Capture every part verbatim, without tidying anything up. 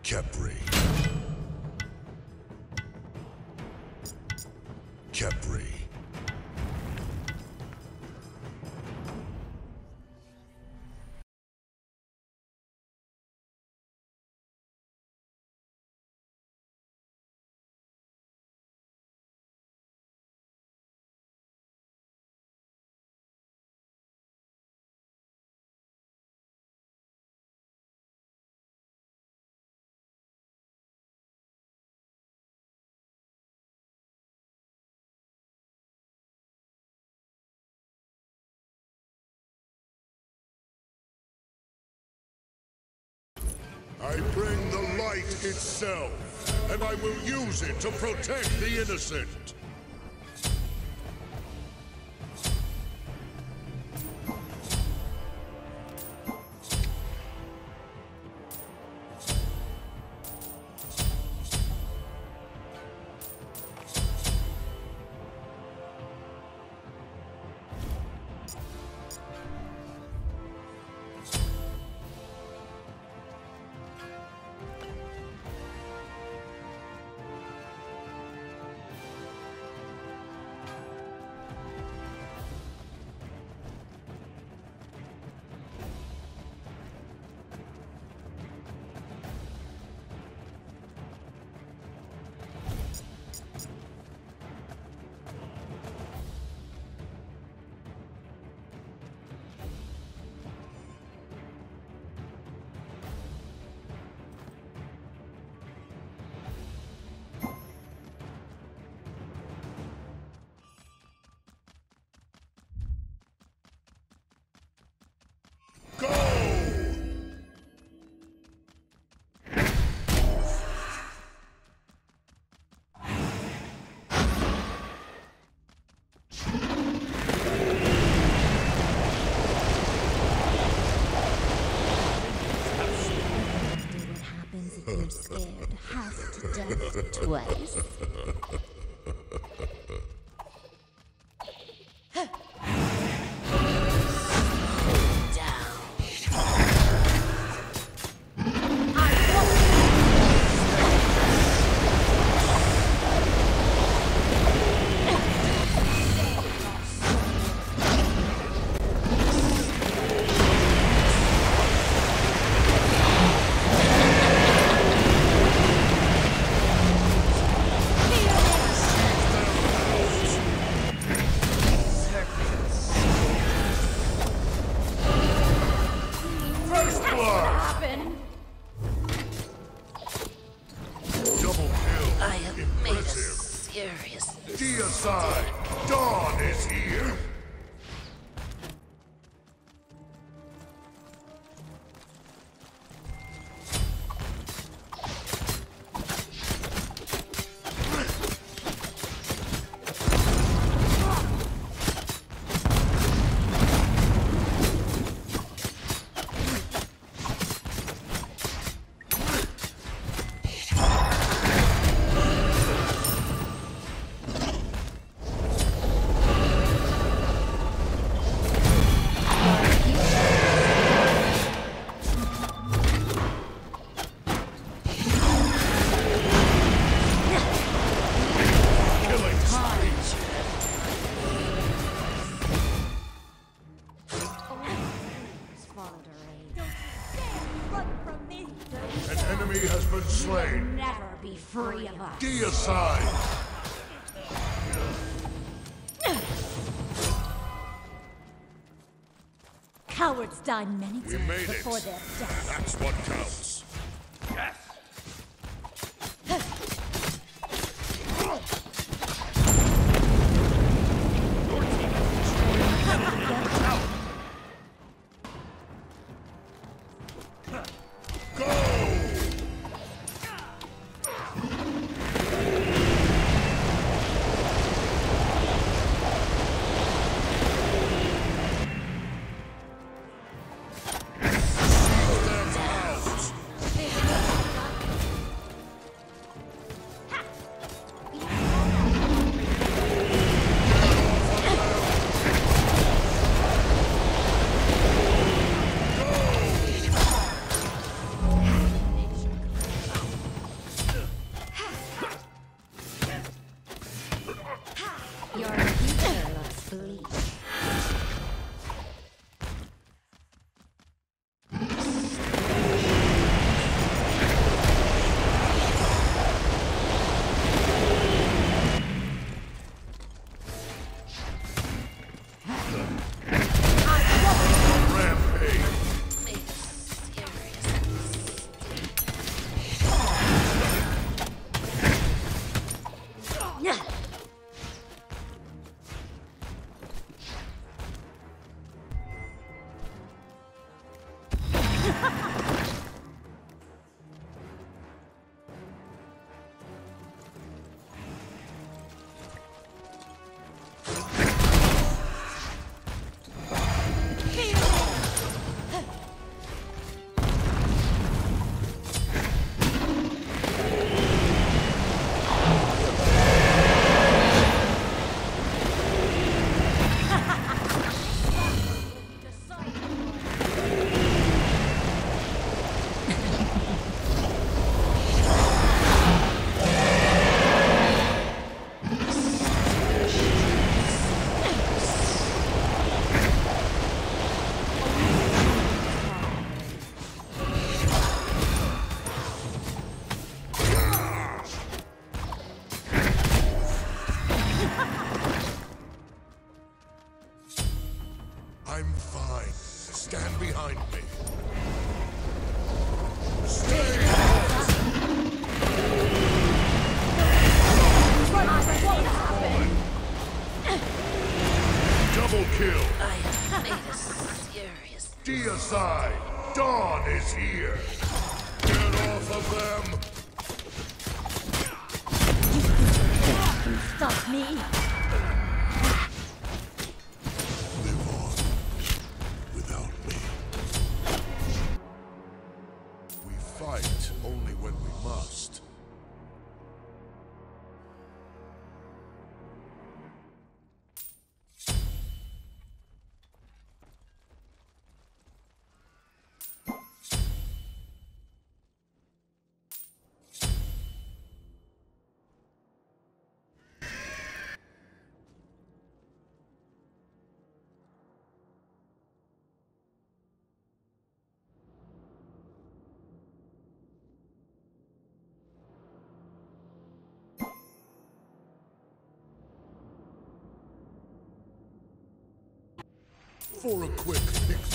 Khepri. Khepri. I bring the light itself, and I will use it to protect the innocent. Scared half to death twice. Deicide, Dawn is here! Has been slain. You'll never be free of us. Deicide. Cowards die many We times made before it. their death. That's what counts. Yes. Your future looks bleak. I'm fine. Stand behind me. Stay out! Double kill! I have made a serious... Deicide! Dawn is here! Get off of them! Stop me! Live on without me. We fight only when we must. For a quick fix.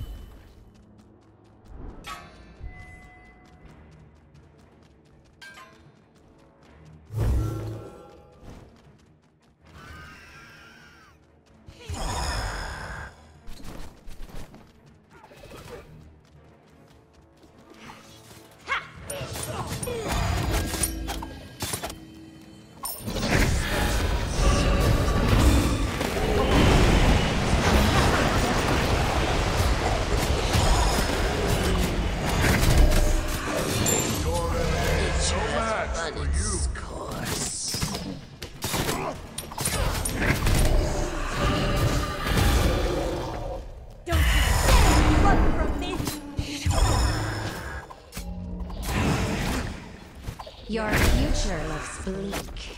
Your future looks bleak.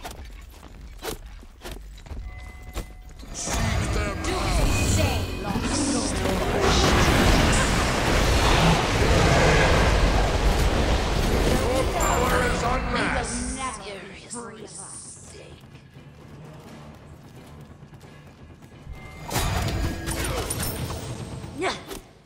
Seize them now! Say, lost soul. Your power is unmatched! Seriously mistake. Yeah.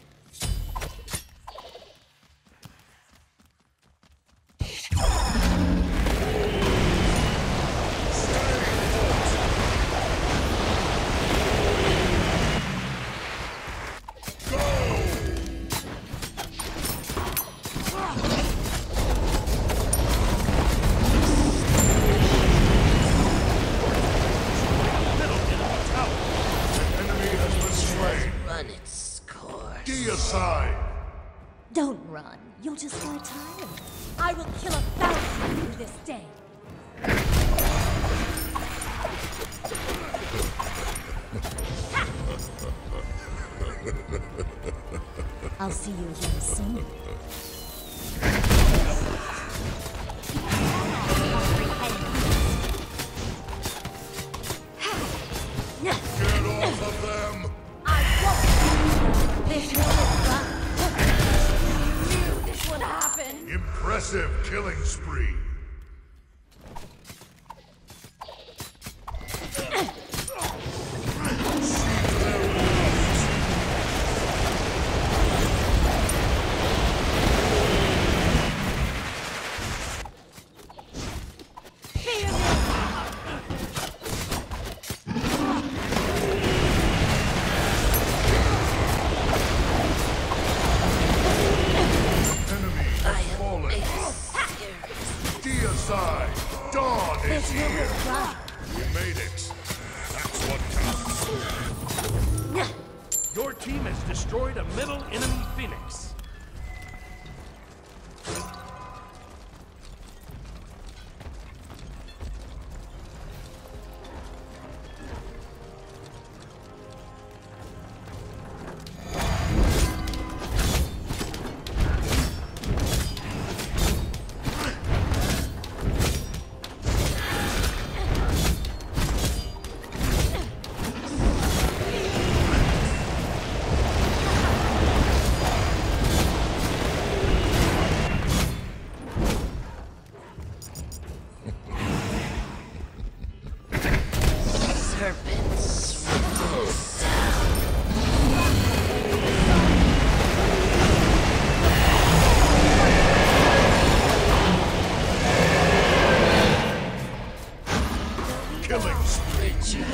Deicide! Don't run. You'll just grow tired. I will kill a thousand of you this day. I'll see you again soon. Impressive killing spree. Deicide, dawn is here. We made it. That's what counts. Your team has destroyed a middle enemy Phoenix. Serpents swallows killing spree.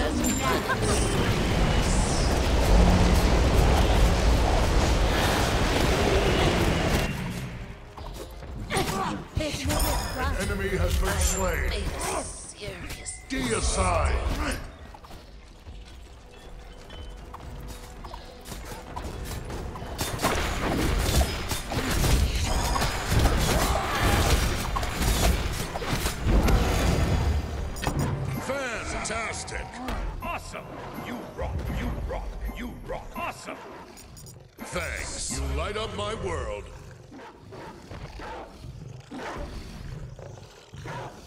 An enemy has been slain. made a serious Deicide. Fantastic. Awesome! You rock, you rock, you rock. Awesome! Thanks. You light up my world.